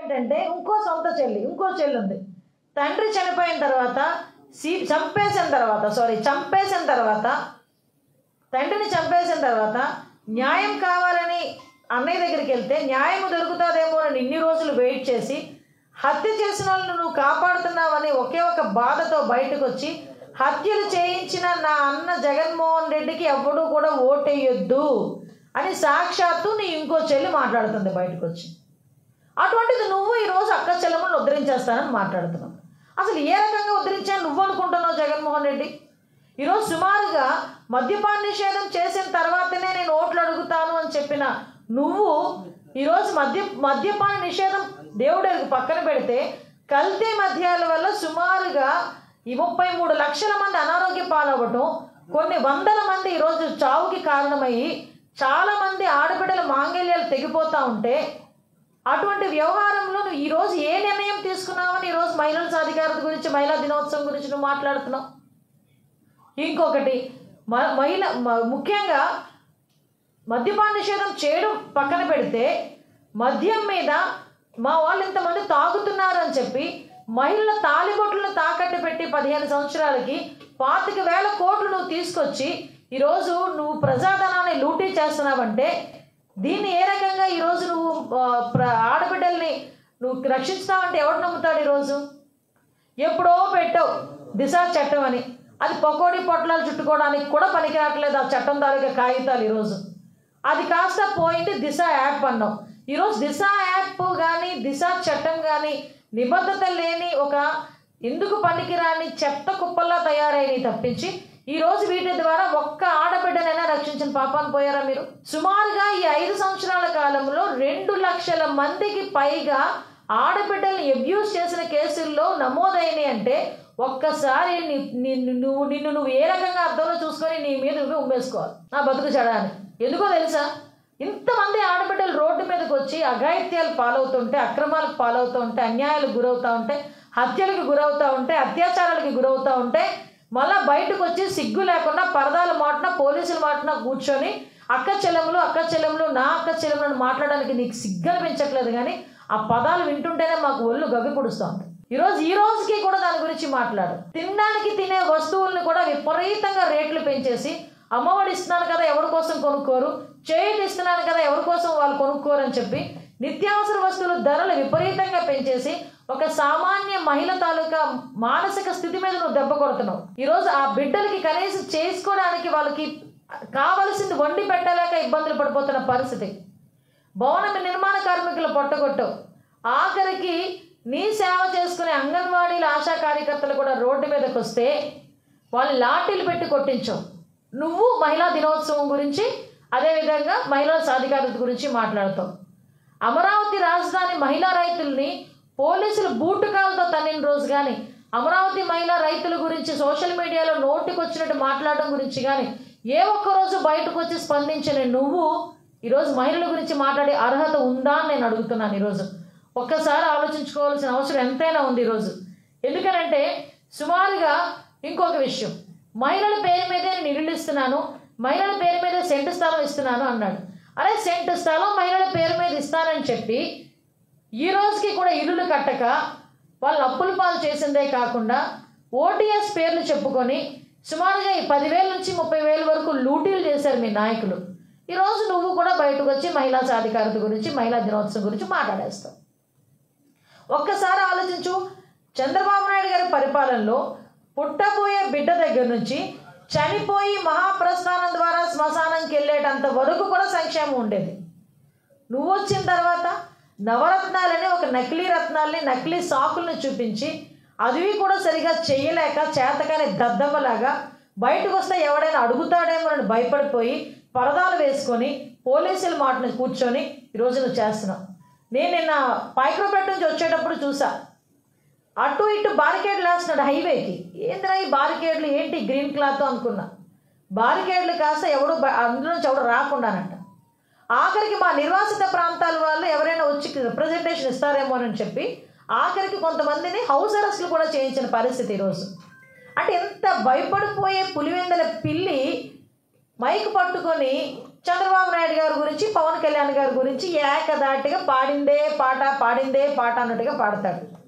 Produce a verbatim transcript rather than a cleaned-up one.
ఏంటంటే ఇంకో సొంత చెల్లి ఇంకో చెల్లి ఉంది. తండ్రి చనిపోయిన తర్వాత సీ చంపేసిన తర్వాత సారీ చంపేసిన తర్వాత తండ్రిని చంపేసిన తర్వాత న్యాయం కావాలని అన్నయ్య దగ్గరికి వెళ్తే న్యాయం దొరుకుతుందేమో అని ఇన్ని రోజులు వెయిట్ చేసి హత్య చేసిన వాళ్ళను నువ్వు కాపాడుతున్నావని ఒకే ఒక బాధతో బయటకు వచ్చి హత్యలు చేయించిన నా అన్న జగన్మోహన్ రెడ్డికి ఎవ్వడూ కూడా ఓటేయొద్దు అని సాక్షాత్తు నీ ఇంకో చెల్లి మాట్లాడుతుంది బయటకు వచ్చి. అటువంటిది నువ్వు ఈరోజు అక్క చెల్లెమ్మను ఉద్ధరించేస్తానని మాట్లాడుతున్నావు. అసలు ఏ రకంగా ఉద్ధరించాను నువ్వు అనుకుంటున్నావు జగన్మోహన్ రెడ్డి? ఈరోజు సుమారుగా మద్యపాన నిషేధం చేసిన తర్వాతనే నేను ఓట్లు అడుగుతాను అని చెప్పిన నువ్వు ఈరోజు మద్య మద్యపాన నిషేధం దేవుడికి పక్కన పెడితే కల్తీ మద్యాల వల్ల సుమారుగా ఈ ముప్పై మూడు లక్షల మంది అనారోగ్య పాలవ్వటం, కొన్ని వందల మంది ఈరోజు చావుకి కారణమయ్యి చాలామంది ఆడబిడ్డల మాంగళ్యాలు తెగిపోతూ ఉంటే అటువంటి వ్యవహారంలో నువ్వు ఈరోజు ఏ నిర్ణయం తీసుకున్నావని ఈరోజు మహిళల సాధికారత గురించి మహిళా దినోత్సవం గురించి నువ్వు మాట్లాడుతున్నావు. ఇంకొకటి మహిళ ముఖ్యంగా మద్యపాన నిషేధం చేయడం పక్కన పెడితే మద్యం మీద మా వాళ్ళు ఇంతమంది తాగుతున్నారు అని చెప్పి మహిళల తాలిబొట్లను తాకట్టు పెట్టి పదిహేను సంవత్సరాలకి పాతిక వేల కోట్లు నువ్వు తీసుకొచ్చి ఈరోజు నువ్వు ప్రజాధనాన్ని లూటీ చేస్తున్నావంటే దీన్ని ఏ రకంగా ఈరోజు నువ్వు ఆడబిడ్డల్ని నువ్వు రక్షిస్తావంటే ఎవరు నమ్ముతాడు? ఈరోజు ఎప్పుడో పెట్టావు దిశ చట్టం అని, అది పకోడీ పొట్లాలు చుట్టుకోవడానికి కూడా పనికిరాట్లేదు ఆ చట్టం తాలూకా కాగితాలు. ఈరోజు అది కాస్త పోయింది దిశ యాప్ అన్నావు. ఈరోజు దిశ యాప్ కానీ దిశ చట్టం కానీ నిబద్ధత లేని ఒక ఎందుకు పనికిరాని చెత్త కుప్పల్లా తయారైనవి తప్పించి ఈరోజు వీటి ద్వారా ఒక్క ఆడబిడ్డనైనా రక్షించిన పాపాన్ని పోయారా మీరు? సుమారుగా ఈ ఐదు సంవత్సరాల కాలంలో రెండు లక్షల మందికి పైగా ఆడబిడ్డల్ని అబ్యూస్ చేసిన కేసుల్లో నమోదైనవి అంటే ఒక్కసారి నువ్వు నిన్ను నువ్వు ఏ రకంగా అర్థంలో చూసుకొని నీ మీద నువ్వే ఉమ్మేసుకోవాలి నా బతుకు చెడాని. ఎందుకో తెలుసా? ఇంతమంది ఆడబిడ్డలు రోడ్డు మీదకి వచ్చి అఘాయిత్యాలు పాలవుతుంటే, అక్రమాలకు పాలవుతూ ఉంటే, అన్యాయాలకు గురవుతూ ఉంటే, హత్యలకు గురవుతూ ఉంటే, అత్యాచారాలకు గురవుతూ ఉంటే మళ్ళీ బయటకు వచ్చి సిగ్గు లేకుండా పరదాల మాటన పోలీసుల మాటన కూర్చొని అక్క చెల్లెములు అక్క చెల్లెములు నా అక్క చెల్లెములను మాట్లాడడానికి నీకు సిగ్గు అనిపించట్లేదు. కానీ ఆ పదాలు వింటుంటేనే మాకు ఒళ్ళు గగ్గి పుడుస్తూ ఉంది. ఈరోజు ఈ రోజుకి కూడా దాని గురించి మాట్లాడు. తినడానికి తినే వస్తువుల్ని కూడా విపరీతంగా రేట్లు పెంచేసి అమ్మఒడి ఇస్తున్నాను కదా ఎవరి కోసం కొనుక్కోరు, చేయుత ఇస్తున్నాను కదా ఎవరి కోసం వాళ్ళు కొనుక్కోరు అని చెప్పి నిత్యావసర వస్తువుల ధరలు విపరీతంగా పెంచేసి ఒక సామాన్య మహిళ తాలూకా మానసిక స్థితి మీద నువ్వు దెబ్బ కొడుతున్నావు. ఈరోజు ఆ బిడ్డలకి కనీసం చేసుకోవడానికి వాళ్ళకి కావలసింది వండి పెట్టలేక ఇబ్బందులు పడిపోతున్న పరిస్థితి. భవన నిర్మాణ కార్మికులు పొట్టగొట్టావు. ఆఖరికి నీ సేవ చేసుకునే అంగన్వాడీల ఆశా కార్యకర్తలు కూడా రోడ్డు మీదకి వస్తే వాళ్ళు లాఠీలు పెట్టి కొట్టించావు. నువ్వు మహిళా దినోత్సవం గురించి అదేవిధంగా మహిళల సాధికారత గురించి మాట్లాడుతావు. అమరావతి రాజధాని మహిళా రైతుల్ని పోలీసులు బూటుకాలతో తన్నిన రోజు కానీ, అమరావతి మహిళా రైతుల గురించి సోషల్ మీడియాలో నోటికి వచ్చినట్టు మాట్లాడడం గురించి కానీ ఏ ఒక్కరోజు బయటకు వచ్చి స్పందించిన నువ్వు ఈరోజు మహిళల గురించి మాట్లాడే అర్హత ఉందా అని నేను అడుగుతున్నాను. ఈరోజు ఒక్కసారి ఆలోచించుకోవాల్సిన అవసరం ఎంతైనా ఉంది ఈరోజు. ఎందుకనంటే సుమారుగా ఇంకొక విషయం, మహిళల పేరు మీదే నేను ఇల్లు ఇస్తున్నాను, మహిళల పేరు మీద సెంటు స్థలం ఇస్తున్నాను అన్నాడు. అరే సెంటు స్థలం మహిళల పేరు మీద ఇస్తానని చెప్పి ఈ రోజుకి కూడా ఇల్లులు కట్టక వాళ్ళు అప్పుల పాలు చేసిందే కాకుండా ఓటీఎస్ పేర్లు చెప్పుకొని సుమారుగా ఈ పదివేల నుంచి ముప్పై వేల వరకు లూటీలు చేశారు మీ నాయకులు. ఈరోజు నువ్వు కూడా బయటకు వచ్చి మహిళా సాధికారత గురించి మహిళా దినోత్సవం గురించి మాట్లాడేస్తావు. ఒక్కసారి ఆలోచించు, చంద్రబాబు నాయుడు గారి పరిపాలనలో పుట్టబోయే బిడ్డ దగ్గర నుంచి చనిపోయి మహాప్రస్థానం ద్వారా శ్మశానంకి వెళ్ళేటంత వరకు కూడా సంక్షేమం ఉండేది. నువ్వు వచ్చిన తర్వాత నవరత్నాలని ఒక నకిలీ రత్నాల్ని నకిలీ సాకుల్ని చూపించి అవి కూడా సరిగా చేయలేక చేతకాని దద్దమ్మలాగా బయటకు వస్తే ఎవడైనా అడుగుతాడేమో అని భయపడిపోయి పరదాలు వేసుకొని పోలీసుల మాటను కూర్చొని ఈరోజు నువ్వు చేస్తున్నావు. నేను నిన్న పైక్రోపేట నుంచి వచ్చేటప్పుడు చూసా, అటు ఇటు బారికేడ్లు వేస్తున్నాడు హైవేకి. ఏందిరా ఈ బారికేడ్లు ఏంటి గ్రీన్ క్లాత్ అనుకున్నా. బారికేడ్లు కాస్త ఎవడు అందులో నుంచి ఎవడు రాకుండానంట. ఆఖరికి మా నిర్వాసిత ప్రాంతాల వాళ్ళు ఎవరైనా వచ్చి రిప్రజెంటేషన్ ఇస్తారేమోనని చెప్పి ఆఖరికి కొంతమందిని హౌస్ అరెస్టులు కూడా చేయించిన పరిస్థితి ఈరోజు. అంటే ఎంత భయపడిపోయే పులివెందల పిల్లి మైక్ పట్టుకొని చంద్రబాబు నాయుడు గారి గురించి పవన్ కళ్యాణ్ గారి గురించి ఏకదాటిగా పాడిందే పాట పాడిందే పాట అన్నట్టుగా పాడతాడు.